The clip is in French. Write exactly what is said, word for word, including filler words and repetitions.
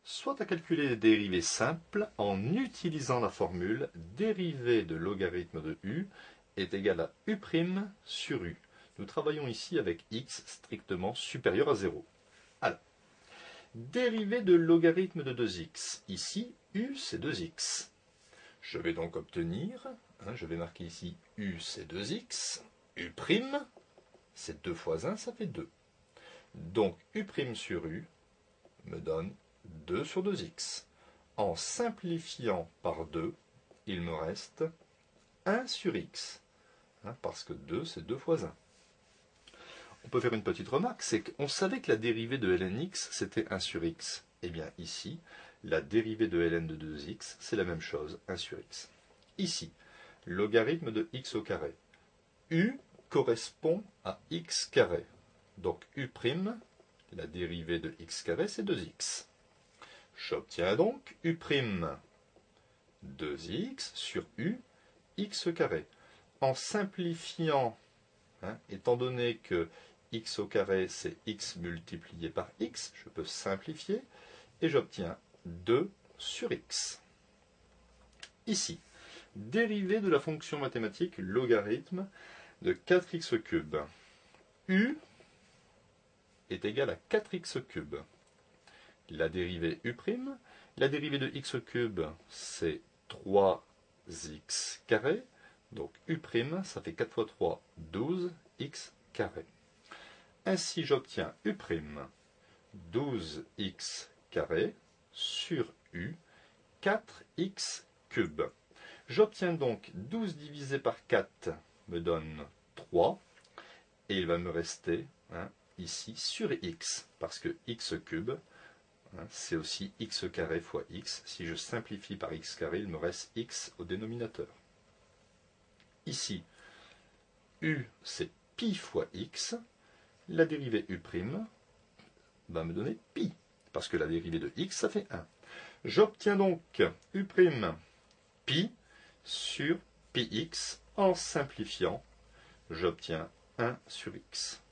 soit à calculer les dérivées simples en utilisant la formule dérivée de logarithme de u est égal à u' sur u. Nous travaillons ici avec x strictement supérieur à zéro. Alors, dérivée de logarithme de deux x. Ici, u c'est deux x. Je vais donc obtenir, hein, je vais marquer ici u c'est deux x, u', c'est deux fois un, ça fait deux. Donc u' sur u me donne deux sur deux x. En simplifiant par deux, il me reste un sur x, hein, parce que deux c'est deux fois un. On peut faire une petite remarque, c'est qu'on savait que la dérivée de ln x c'était un sur x. Eh bien ici, la dérivée de ln de deux x, c'est la même chose, un sur x. Ici, logarithme de x au carré. U correspond à x carré. Donc u', la dérivée de x carré, c'est deux x. J'obtiens donc u', deux x sur u, x carré. En simplifiant, hein, étant donné que x au carré, c'est x multiplié par x, je peux simplifier, et j'obtiens deux sur x. Ici, dérivée de la fonction mathématique logarithme de quatre x cube. U est égal à quatre x cube. La dérivée u', la dérivée de x cube, c'est trois x carré. Donc u', ça fait quatre fois trois, douze x carré. Ainsi, j'obtiens u', douze x carré sur u, quatre x cube. J'obtiens donc douze divisé par quatre me donne trois. Et il va me rester, hein, ici sur x, parce que x cube, hein, c'est aussi x carré fois x. Si je simplifie par x carré, il me reste x au dénominateur. Ici, u c'est pi fois x. La dérivée u' va me donner pi, parce que la dérivée de x, ça fait un. J'obtiens donc u' pi sur pix. En simplifiant, j'obtiens un sur x.